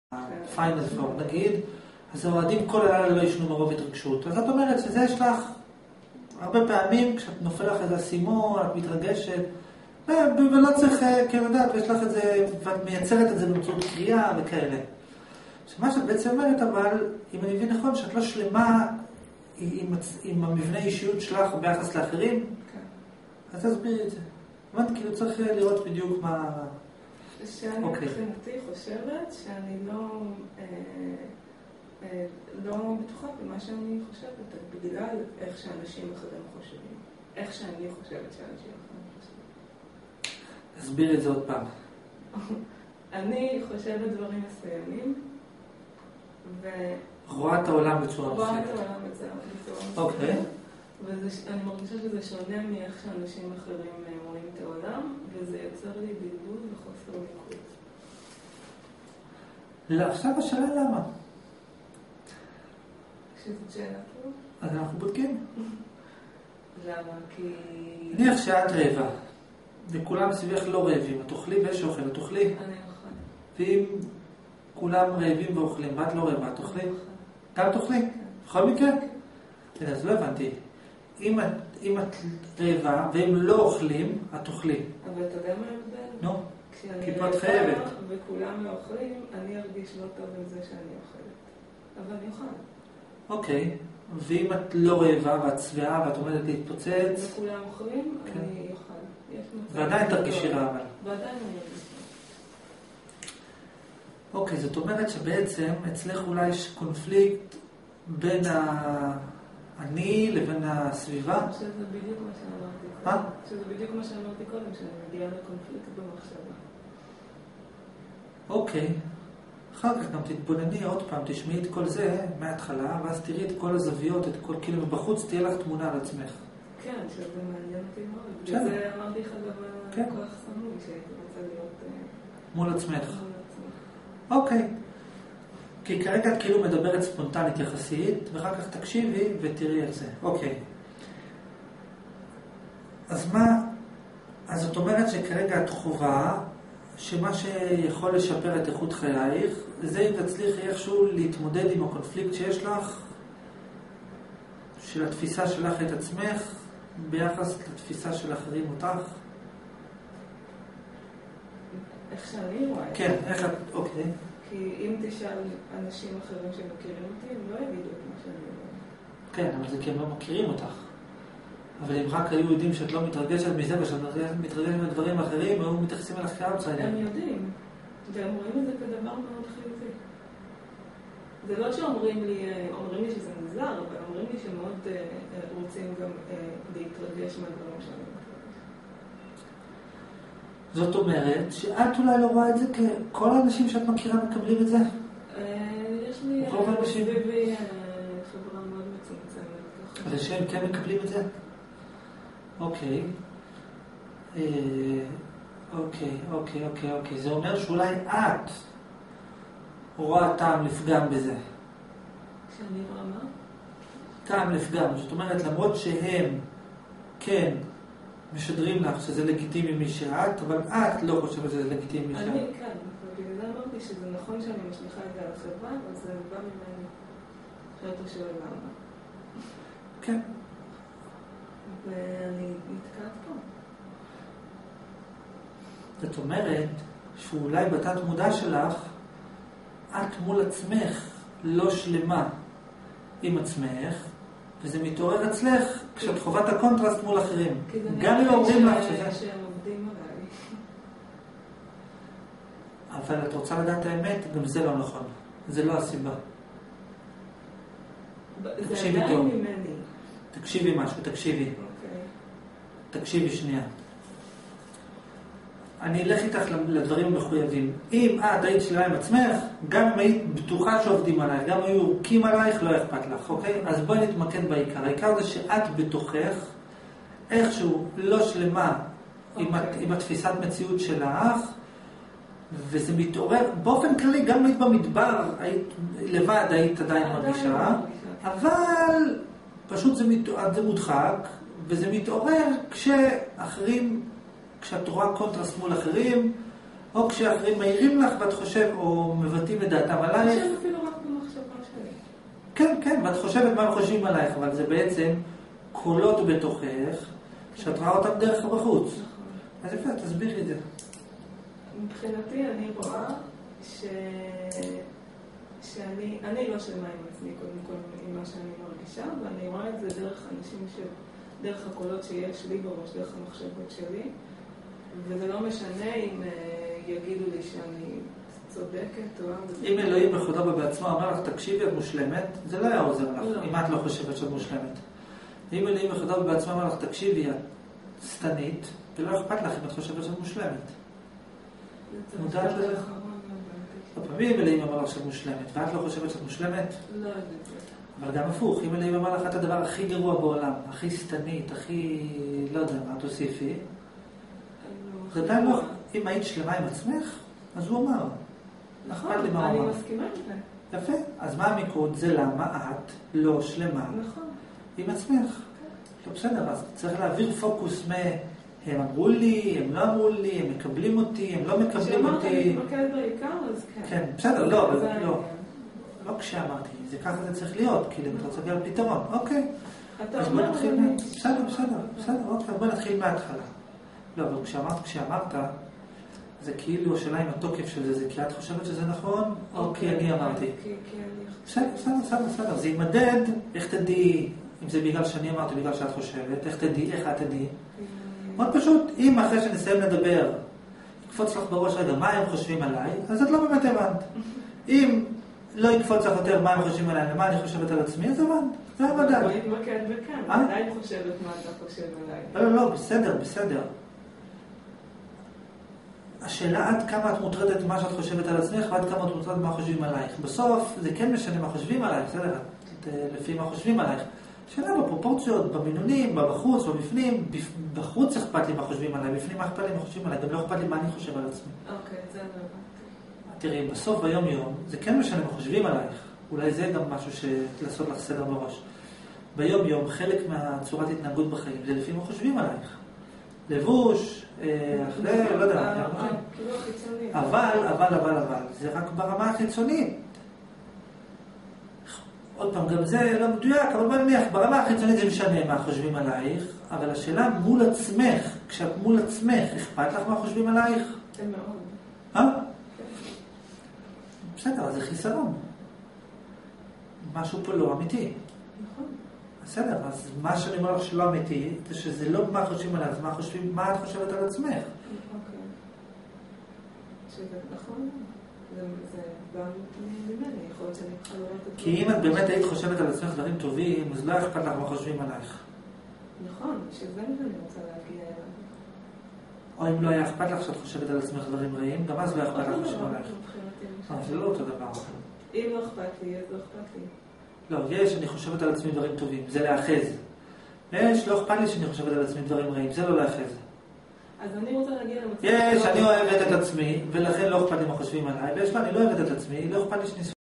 פיינל פור, נגיד, אז האוהדים כל הלילה לא ישנו מרוב התרגשות. אז את אומרת שזה יש לך הרבה פעמים, כשאת נופל לך איזה סימון, את מתרגשת, ולא צריך, כאילו לדעת, ויש לך את זה, ואת מייצרת את זה באמצעות קריאה וכאלה. שמה שאת בעצם אומרת, אבל, אם אני מבין נכון, שאת לא שלמה עם המבנה אישיות שלך ביחס לאחרים, אז תסבירי את זה. אמרת, כאילו צריך לראות בדיוק מה... שאני מבחינתי חושבת שאני לא בטוחה במה שאני חושבת, בגלל איך שאנשים אחרים חושבים. איך שאני חושבת שאנשים אחרים חושבים. תסבירי את זה עוד פעם. אני חושבת דברים מסוימים, רואה את העולם בצורה מסוימת. רואה את העולם בצורה מסוימת. אוקיי. ואני מרגישה שזה שונה מאיך שאנשים אחרים רואים את העולם, וזה יוצר לי בלבול וחוסר מיקוד. לא, עכשיו השאלה למה? שזאת שאלה פה? אז אנחנו בודקים. למה? כי... נניח שאת רעבה, וכולם סביבך לא רעבים, את אוכלי ויש אוכל, את אוכלי. אני אוכל. ואם כולם רעבים ואוכלים, ואת לא רעבה, את אוכלי? גם תאכלי? בכל מקרה? אז לא הבנתי. אם את רעבה והם לא אוכלים, את אוכלי. אבל אתה יודע מה ההבדל? נו, כי פה את כשאני חייבת. רעבה וכולם לא אוכלים, אני ארגיש לא טוב עם זה שאני אוכלת. אבל אני אוכל. אוקיי. ואם את לא רעבה ואת שבעה ואת עומדת להתפוצץ... וכולם אוכלים, אני אוכל. ועדיין תרגישי רע אבל. ועדיין אני ארגיש. אוקיי, זאת אומרת שבעצם אצלך אולי יש קונפליקט בין אני לבין הסביבה? שזה בדיוק מה שאמרתי קודם. מה? שזה בדיוק מה שאמרתי קודם, שאני מגיעה לקונפליקט במחשבה. אוקיי. אחר כך גם תתבונני עוד פעם, תשמעי את כל זה מההתחלה, ואז תראי את כל הזוויות, את כל, כאילו מבחוץ תהיה לך תמונה על עצמך. כן, שזה מעניין אותי מאוד. כן. וזה אמרתי לך גם כן. כוח סמוי, שהייתי רוצה להיות מול עצמך. מול עצמך. אוקיי. כי כרגע את כאילו מדברת ספונטנית יחסית, ואחר כך תקשיבי ותראי איך זה. אוקיי. אז מה? אז זאת אומרת שכרגע את חובה, שמה שיכול לשפר את איכות חייך, זה אם תצליחי איכשהו להתמודד עם הקונפליקט שיש לך, של התפיסה שלך את עצמך, ביחס לתפיסה של אחרים אותך. איך שאני רואה את זה. כן, איך את, אוקיי. כי אם תשאל אנשים אחרים שמכירים אותי, הם לא יגידו את מה שאני רואה. כן, אבל זה כי הם לא מכירים אותך. אבל אם רק היו יודעים שאת לא מתרגשת מזה ושאת מתרגשת מדברים אחרים, היו מתייחסים אליך כאוטסיידר. הם יודעים, והם רואים את זה כדבר מאוד חיובי. זה לא שאומרים לי שזה מוזר, אבל אומרים לי שמאוד רוצים גם להתרגש מהדברים שאני מתרגש. זאת אומרת שאת אולי לא רואה את זה כל האנשים שאת מכירה מקבלים את זה? יש לי סביבי חברה מאוד מצומצמת. אבל שהם כן מקבלים את זה? אוקיי. אוקיי. זה אומר שאולי את רואה טעם לפגם בזה. שאני רואה מה? טעם לפגם. זאת אומרת, למרות שהם כן משדרים לך שזה לגיטימי מי שאת, אבל את לא חושבת שזה לגיטימי מי שאת. אני כן, ובגלל זה אמרתי שזה נכון שאני משליחה את זה על החברה, אבל זה בא ממני. שאתה שואל למה. כן. ואני נתקעת פה. זאת אומרת שאולי בתת מודע שלך, את מול עצמך לא שלמה עם עצמך, וזה מתעורר אצלך כשאת חובת הקונטרסט מול אחרים. גם אם אומרים לך שזה... שהם עובדים עליי. אבל את רוצה לדעת האמת, גם זה לא נכון. זה לא הסיבה. זה עדיין ממני. תקשיבי משהו, תקשיבי. תקשיבי שנייה. אני אלך איתך לדברים המחויבים. אם את היית שלמה עם עצמך, גם אם היית בטוחה שעובדים עלייך, גם אם היו יורקים עלייך, לא אכפת לך, אוקיי? אז בואי נתמקד בעיקר. העיקר זה שאת בתוכך, איכשהו לא שלמה עם התפיסת מציאות שלך, וזה מתעורר, באופן כללי, גם היית במדבר, היית לבד, היית עדיין מרגישה, אבל פשוט זה מודחק, וזה מתעורר כשאחרים, כשאת רואה קונטרסט מול אחרים, או כשאחרים מעירים לך ואת חושב, או מבטאים את דעתם עלייך. אני חושב אפילו רק במחשבה שלי. כן, כן, ואת חושבת מה הם חושבים עלייך, אבל זה בעצם קולות בתוכך, שאת רואה אותם דרך בחוץ. נכון. אז יפה, תסבירי את זה. מבחינתי אני רואה שאני לא שלמה עם עצמי, קודם כל עם מה שאני מרגישה, ואני רואה את זה דרך אנשים דרך הקולות שיש לי בראש, דרך המחשבות שלי, וזה לא משנה אם יגידו לי שאני צודקת או... אם אלוהים בכבודו ובעצמו אמר לך, תקשיבי, את מושלמת, זה לא היה עוזר לך, אם את לא חושבת שאת מושלמת. אם אלוהים בכבודו ובעצמו אמר לך, תקשיבי, את שטנית, ולא אכפת לך אם את חושבת שאת מושלמת. מודעת לזה? אם אלוהים אמר לך שאת מושלמת, ואת לא חושבת שאת מושלמת? לא יודעת. אבל גם הפוך, אם אלוהים אמר לך את הדבר הכי גרוע בעולם, הכי שטנית, הכי... לא יודע מה, תוסיפי. זה עדיין לא... אם היית שלמה עם עצמך, אז הוא אמר. נכון, אכפת לי מה הוא אני אמר. מסכימה עם זה. יפה. אז מה המיקוד? זה למה את לא שלמה נכון. עם עצמך. לא בסדר, אז צריך להעביר פוקוס הם אמרו לי, הם לא אמרו לי, הם מקבלים אותי, הם לא מקבלים אותי. כשאמרת להתמקד בעיקר, אז כן. כן, בסדר, לא, זה לא. לא כשאמרתי, זה ככה זה צריך להיות, כאילו אתה רוצה להגיע לפתרון. אוקיי. אז בוא נתחיל בסדר, אוקיי, בוא נתחיל מההתחלה. לא, אבל כשאמרת, זה כאילו השאלה עם התוקף של זה, כי את חושבת שזה נכון, או כי אני אמרתי. בסדר, זה יימדד, איך תדעי, אם זה בגלל שאני אמרתי, בגלל שאת חושבת, איך את תדעי. מאוד פשוט, אם אחרי שנסיים לדבר, יקפוץ לך בראש רגע מה הם חושבים עליי, אז את לא באמת הבנת. אם לא יקפוץ לך יותר מה הם חושבים עליי ומה אני חושבת על עצמי, אז הבנת. זה המדד. בואי נתמקד בכאן, עדיין חושבת מה אתה חושב עליי. לא, בסדר. השאלה עד כמה את מוטרדת מה שאת חושבת על עצמך ועד כמה את מוטרדת מה חושבים עלייך. בסוף זה כן משנה מה חושבים עלייך, בסדר? לפי מה חושבים עלייך. שאלה בפרופורציות, במינונים, בחוץ, בבפנים. בחוץ אכפת לי מה חושבים עליי, בפנים אכפת לי מה חושבים עליי, גם לא אכפת לי מה אני חושב על עצמי. אוקיי, זה לא הבנתי. תראי, בסוף ביום-יום, זה כן משנה מה חושבים עלייך. אולי זה גם משהו לעשות לך סדר בראש. ביום-יום, חלק מהצורת התנהגות בחיים, זה לפי מה חושבים עלייך. לבוש, אחרי, לא יודע. אבל, זה רק ברמה החיצונית. עוד פעם, גם זה לא מדויק, אבל בוא נניח, ברמה החיצונית זה משנה מה חושבים עלייך, אבל השאלה מול עצמך, כשאת מול עצמך, אכפת לך מה חושבים עלייך? זה מאוד. בסדר, אז זה חיסרון. משהו פה לא אמיתי. נכון. בסדר, אז מה שאני אומר לך שלא אמיתי, זה שזה לא מה חושבים עליי, זה מה את חושבת על עצמך. אוקיי. שזה נכון. זה גם ממני, יכול להיות שאני יכולה לראות את זה. כי אם את באמת היית חושבת על עצמך דברים טובים, אז לא אכפת לך מה חושבים עלייך. נכון, שזה מה שאני רוצה להגיע אליו. או אם לא היה אכפת לך שאת חושבת על עצמך דברים רעים, גם אז לא אכפת לך חושבים עלייך. זה לא אותו דבר. אם לא אכפת לי, אז לא אכפת לי. לא, אני חושבת על עצמי דברים טובים, זה לאחז. לא אכפת לי שאני חושבת על עצמי דברים רעים, זה לא לאחז. אז אני רוצה להגיע למצב... אני אוהבת את עצמי, ולכן לא אכפת לי מה חושבים עליי, ויש לה, אני לא אוהבת את עצמי, לא אכפת לי שאני